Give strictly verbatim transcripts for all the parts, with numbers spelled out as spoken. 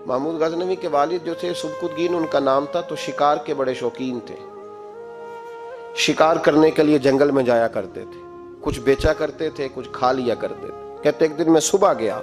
محمود غزنوی کے والد جو تھے سبکتگین ان کا نام تھا، تو شکار کے بڑے شوقین تھے، شکار کرنے کے لیے جنگل میں جایا کرتے تھے، کچھ بیچا کرتے تھے، کچھ کھا لیا کرتے تھے۔ کہتے ایک دن میں صبح گیا،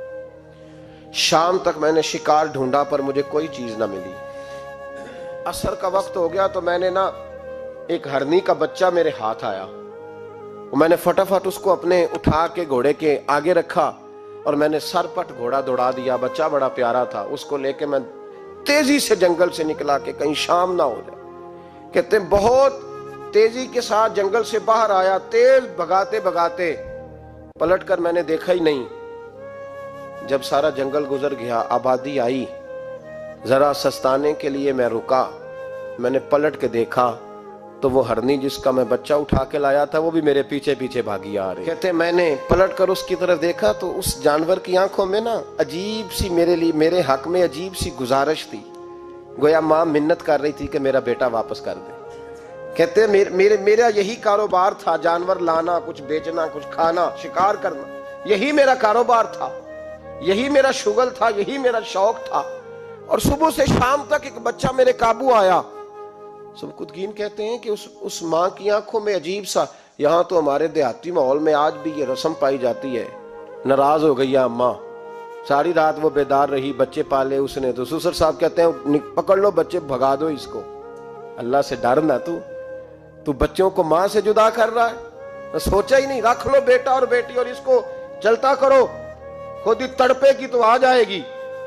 شام تک میں نے شکار ڈھونڈا پر مجھے کوئی چیز نہ ملی، عصر کا وقت ہو گیا تو میں نے نا ایک ہرنی کا بچہ میرے ہاتھ آیا، میں نے فٹافٹ اس کو اپنے اٹھا کے گھوڑے کے آگے رکھا اور میں نے سر پٹ گھوڑا دوڑا دیا، بچہ بڑا پیارا تھا، اس کو لے کے میں تیزی سے جنگل سے نکلا کہ کہیں شام نہ ہو جائے۔ کہتے ہیں بہت تیزی کے ساتھ جنگل سے باہر آیا، تیز بھگاتے بھگاتے پلٹ کر میں نے دیکھا ہی نہیں۔ جب سارا جنگل گزر گیا، آبادی آئی، ذرا سستانے کے لیے میں رکا، میں نے پلٹ کے دیکھا تو وہ ہرنی جس کا میں بچہ اٹھا کے لایا تھا وہ بھی میرے پیچھے پیچھے بھاگی آ رہی۔ کہتے میں نے پلٹ کر اس کی طرف دیکھا تو اس جانور کی آنکھوں میں نا عجیب سی میرے لیے میرے حق میں عجیب سی گزارش تھی، گویا ماں منت کر رہی تھی کہ میرا بیٹا واپس کر دے۔ کہتے میرے میرا یہی کاروبار تھا، جانور لانا، کچھ بیچنا، کچھ کھانا، شکار کرنا، یہی میرا کاروبار تھا، یہی میرا شغل تھا، یہی میرا شوق تھا، اور صبح سے شام تک ایک بچہ میرے قابو آیا۔ سبکتگین کہتے ہیں کہ اس اس ماں کی آنکھوں میں عجیب سا، یہاں تو ہمارے دیہاتی ماحول میں آج بھی یہ رسم پائی جاتی ہے، ناراض ہو گئی اماں، ساری رات وہ بیدار رہی، بچے پالے اس نے، تو سسر صاحب کہتے ہیں پکڑ لو بچے، بھگا دو اس کو، اللہ سے ڈر نہ، تو تو بچوں کو ماں سے جدا کر رہا ہے، سوچا ہی نہیں، رکھ لو بیٹا اور بیٹی اور اس کو چلتا کرو، خود ہی تڑپے کی تو آ جائے گی۔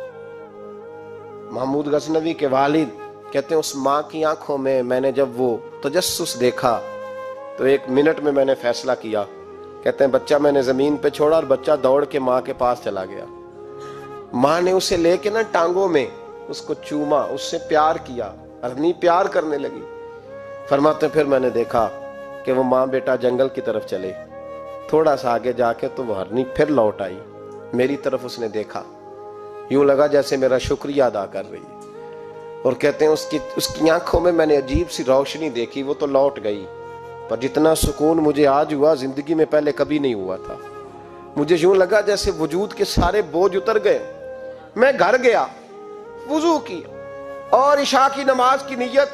محمود غزنوی کے والد کہتے ہیں اس ماں کی آنکھوں میں میں نے جب وہ تجسس دیکھا تو ایک منٹ میں میں نے فیصلہ کیا۔ کہتے ہیں بچہ میں نے زمین پہ چھوڑا اور بچہ دوڑ کے ماں کے پاس چلا گیا، ماں نے اسے لے کے نا ٹانگوں میں اس کو چوما، اس سے پیار کیا، ہرنی پیار کرنے لگی۔ فرماتے پھر میں نے دیکھا کہ وہ ماں بیٹا جنگل کی طرف چلے، تھوڑا سا آگے جا کے تو وہ ہرنی پھر لوٹ آئی، میری طرف اس نے دیکھا، یوں لگا جیسے میرا شکریہ ادا کر رہی ہے، اور کہتے ہیں اس کی اس کی آنکھوں میں میں نے عجیب سی روشنی دیکھی، وہ تو لوٹ گئی، پر جتنا سکون مجھے آج ہوا زندگی میں پہلے کبھی نہیں ہوا تھا۔ مجھے یوں لگا جیسے وجود کے سارے بوجھ اتر گئے۔ میں گھر گیا، وضو کیا اور عشاء کی نماز کی نیت،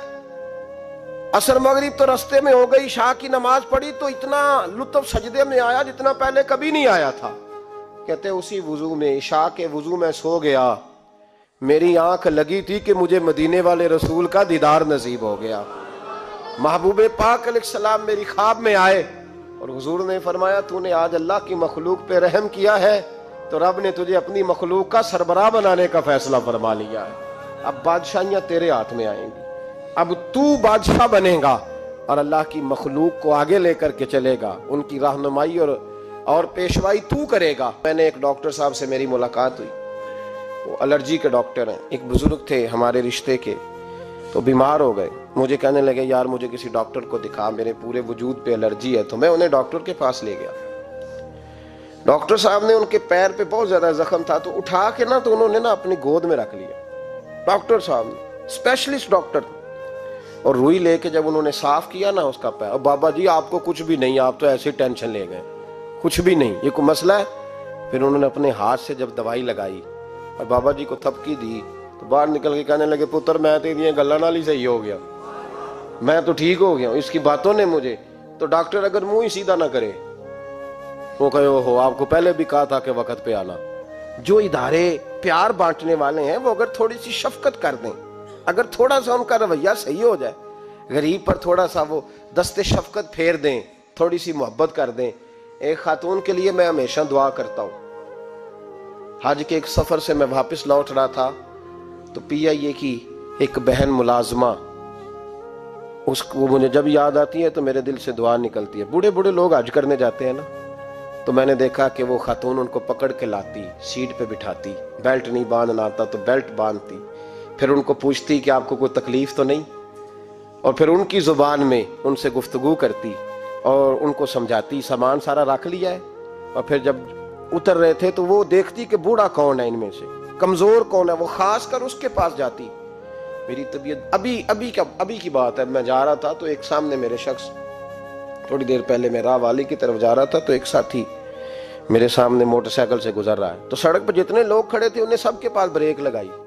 عصر مغرب تو رستے میں ہو گئی، عشاء کی نماز پڑھی تو اتنا لطف سجدے میں آیا جتنا پہلے کبھی نہیں آیا تھا۔ کہتے اسی وضو میں، عشاء کے وضو میں سو گیا، میری آنکھ لگی تھی کہ مجھے مدینے والے رسول کا دیدار نصیب ہو گیا۔ محبوب پاک علیہ السلام میری خواب میں آئے اور حضور نے فرمایا تو نے آج اللہ کی مخلوق پہ رحم کیا ہے تو رب نے تجھے اپنی مخلوق کا سربراہ بنانے کا فیصلہ فرما لیا ہے، اب بادشاہیاں تیرے ہاتھ میں آئیں گی، اب تو بادشاہ بنے گا اور اللہ کی مخلوق کو آگے لے کر کے چلے گا، ان کی رہنمائی اور اور پیشوائی تو کرے گا۔ میں نے ایک ڈاکٹر صاحب سے میری ملاقات ہوئی، وہ الرجی کے ڈاکٹر ہیں، ایک بزرگ تھے ہمارے رشتے کے، تو بیمار ہو گئے، مجھے کہنے لگے یار مجھے کسی ڈاکٹر کو دکھا، میرے پورے وجود پہ الرجی ہے، تو میں انہیں ڈاکٹر کے پاس لے گیا۔ ڈاکٹر صاحب نے ان کے پیر پہ بہت زیادہ زخم تھا تو اٹھا کے نا تو انہوں نے نا اپنی گود میں رکھ لیا، ڈاکٹر صاحب نے، اسپیشلسٹ ڈاکٹر، اور روئی لے کے جب انہوں نے صاف کیا نا اس کا پیر، اور بابا جی آپ کو کچھ بھی نہیں، آپ تو ایسی ٹینشن لے گئے، کچھ بھی نہیں، یہ کوئی مسئلہ ہے؟ پھر انہوں نے اپنے ہاتھ سے جب دوائی لگائی اور بابا جی کو تھپکی دی تو باہر نکل کے کہنے لگے پتر میں تیری گلا نال ہی صحیح ہو گیا، میں تو ٹھیک ہو گیا ہوں، اس کی باتوں نے مجھے، تو ڈاکٹر اگر منہ ہی سیدھا نہ کرے، وہ کہے ہو آپ کو پہلے بھی کہا تھا کہ وقت پہ آنا۔ جو ادارے پیار بانٹنے والے ہیں وہ اگر تھوڑی سی شفقت کر دیں، اگر تھوڑا سا ان کا رویہ صحیح ہو جائے، غریب پر تھوڑا سا وہ دست شفقت پھیر دیں، تھوڑی سی محبت کر دیں۔ ایک خاتون کے لیے میں ہمیشہ دعا کرتا ہوں، حج کے ایک سفر سے میں واپس لوٹ رہا تھا تو پی آئی اے کی ایک بہن ملازمہ، اس کو مجھے جب یاد آتی ہے تو میرے دل سے دعا نکلتی ہے۔ بوڑھے بوڑھے لوگ حج کرنے جاتے ہیں نا، تو میں نے دیکھا کہ وہ خاتون ان کو پکڑ کے لاتی، سیٹ پہ بٹھاتی، بیلٹ نہیں باندھنا آتا تو بیلٹ باندھتی، پھر ان کو پوچھتی کہ آپ کو کوئی تکلیف تو نہیں، اور پھر ان کی زبان میں ان سے گفتگو کرتی اور ان کو سمجھاتی سامان سارا رکھ لیا ہے، اور پھر جب اتر رہے تھے تو وہ دیکھتی کہ بوڑھا کون ہے ان میں سے، کمزور کون ہے، وہ خاص کر اس کے پاس جاتی۔ میری طبیعت ابھی ابھی کا ابھی کی بات ہے، میں جا رہا تھا تو ایک سامنے میرے شخص، تھوڑی دیر پہلے میں راہ والی کی طرف جا رہا تھا تو ایک ساتھی میرے سامنے موٹر سائیکل سے گزر رہا ہے، تو سڑک پہ جتنے لوگ کھڑے تھے انہیں سب کے پاس بریک لگائی،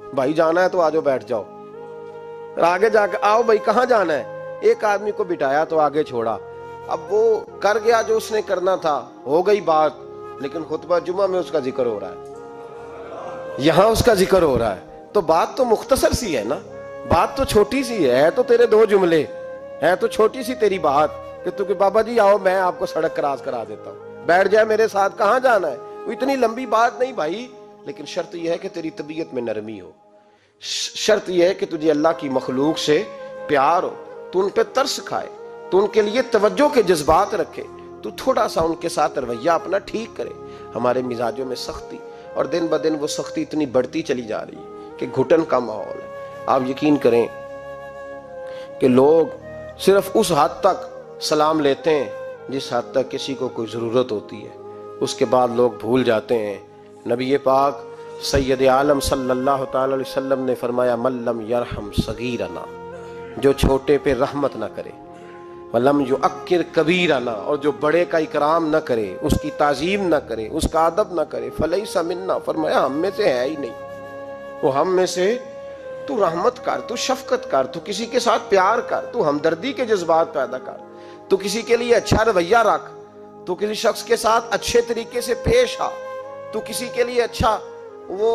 بھائی جانا ہے تو آجو بیٹھ جاؤ، اور آگے جا کے آؤ بھائی کہاں جانا ہے، ایک آدمی کو بٹھایا تو آگے چھوڑا، اب وہ کر گیا جو اس نے کرنا تھا، ہو گئی بات، لیکن خطبہ جمعہ میں اس کا ذکر ہو رہا ہے، یہاں اس کا ذکر ہو رہا ہے، تو بات تو مختصر سی ہے نا، بات تو چھوٹی سی ہے، ہے تو تیرے دو جملے، ہے تو چھوٹی سی تیری بات کہ تو کہ بابا جی آؤ میں آپ کو سڑک کراس کرا دیتا ہوں، بیٹھ جائے میرے ساتھ، کہاں جانا ہے، وہ اتنی لمبی بات نہیں بھائی، لیکن شرط یہ ہے کہ تیری طبیعت میں نرمی ہو، شرط یہ ہے کہ تجھے اللہ کی مخلوق سے پیار ہو، تو ان پہ ترس کھائے، تو ان کے لیے توجہ کے جذبات رکھے، تو تھوڑا سا ان کے ساتھ رویہ اپنا ٹھیک کرے۔ ہمارے مزاجوں میں سختی، اور دن بدن وہ سختی اتنی بڑھتی چلی جا رہی ہے کہ گھٹن کا ماحول ہے۔ آپ یقین کریں کہ لوگ صرف اس حد تک سلام لیتے ہیں جس حد تک کسی کو کوئی ضرورت ہوتی ہے، اس کے بعد لوگ بھول جاتے ہیں۔ نبی پاک سید عالم صلی اللہ تعالی علیہ وسلم نے فرمایا من لم یرحم صغیرنا، جو چھوٹے پہ رحمت نہ کرے، ولم یؤکر کبیرنا، اور جو بڑے کا اکرام نہ کرے، اس کی تعظیم نہ کرے، اس کا ادب نہ کرے، فلیس منا، فرمایا ہم میں سے ہے ہی نہیں، وہ ہم میں سے، تو رحمت کر، تو شفقت کر، تو کسی کے ساتھ پیار کر، تو ہمدردی کے جذبات پیدا کر، تو کسی کے لیے اچھا رویہ رکھ، تو کسی شخص کے ساتھ اچھے طریقے سے پیش آ، تو کسی کے لیے اچھا۔ وہ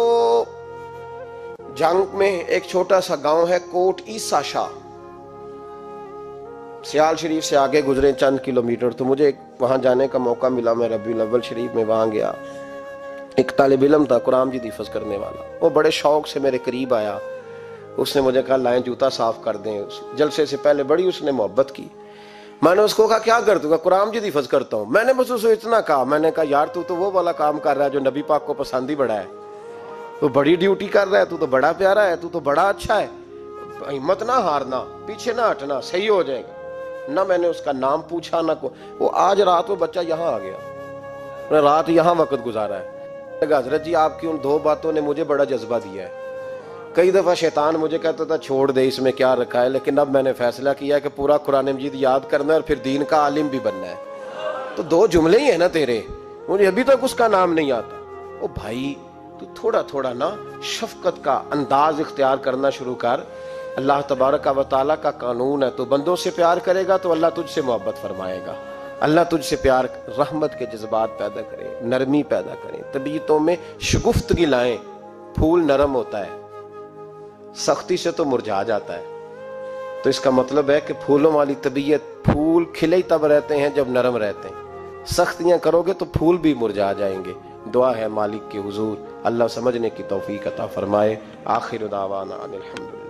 جنگ میں ایک چھوٹا سا گاؤں ہے کوٹ عیسیٰ شاہ، سیال شریف سے آگے گزرے چند کلومیٹر، تو مجھے وہاں جانے کا موقع ملا، میں ربیع الاول شریف میں وہاں گیا، ایک طالب علم تھا قرآن مجید حفظ کرنے والا، وہ بڑے شوق سے میرے قریب آیا، اس نے مجھے کہا لائیں جوتا صاف کر دیں، جلسے سے پہلے بڑی اس نے محبت کی، میں نے اس کو کہا کیا کرتا ہوں، قرآن مجید حفظ کرتا ہوں، میں نے بس اسے اتنا کہا، میں نے کہا یار تو تو وہ والا کام کر رہا ہے جو نبی پاک کو پسند ہی بڑا ہے، تو بڑی ڈیوٹی کر رہا ہے، تو تو بڑا پیارا ہے، تو تو بڑا اچھا ہے، ہمت نہ ہارنا، پیچھے نہ ہٹنا، صحیح ہو جائے گا۔ نہ میں نے اس کا نام پوچھا، نہ کو وہ آج رات وہ بچہ یہاں آ گیا، رات یہاں وقت گزارا ہے۔ حضرت جی آپ کی ان دو باتوں نے مجھے بڑا جذبہ دیا ہے، کئی دفعہ شیطان مجھے کہتا تھا چھوڑ دے اس میں کیا رکھا ہے، لیکن اب میں نے فیصلہ کیا کہ پورا قرآن مجید یاد کرنا ہے اور پھر دین کا عالم بھی بننا ہے۔ تو دو جملے ہی ہیں نا تیرے، مجھے ابھی تک اس کا نام نہیں آتا۔ او بھائی تو تھوڑا تھوڑا نا شفقت کا انداز اختیار کرنا شروع کر، اللہ تبارک و تعالیٰ کا قانون ہے، تو بندوں سے پیار کرے گا تو اللہ تجھ سے محبت فرمائے گا، اللہ تجھ سے پیار، رحمت کے جذبات پیدا کرے، نرمی پیدا کرے، طبیعتوں میں شگفتگی لائیں۔ پھول نرم ہوتا ہے، سختی سے تو مرجھا جاتا ہے، تو اس کا مطلب ہے کہ پھولوں والی طبیعت، پھول کھلے تب رہتے ہیں جب نرم رہتے ہیں، سختیاں کرو گے تو پھول بھی مرجھا جائیں گے۔ دعا ہے مالک کے حضور اللہ سمجھنے کی توفیق عطا فرمائے۔ آخر دعوانا ان الحمدللہ۔